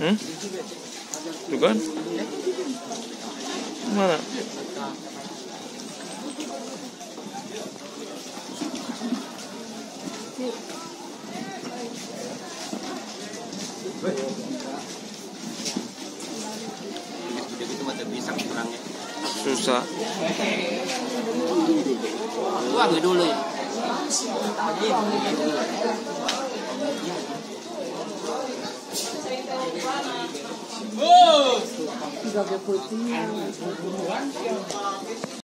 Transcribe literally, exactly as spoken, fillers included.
Hmm? Tuh kan? Mana? Itu macam pisang kurangnya. Susah. Lu ambil dulu ya. Oh!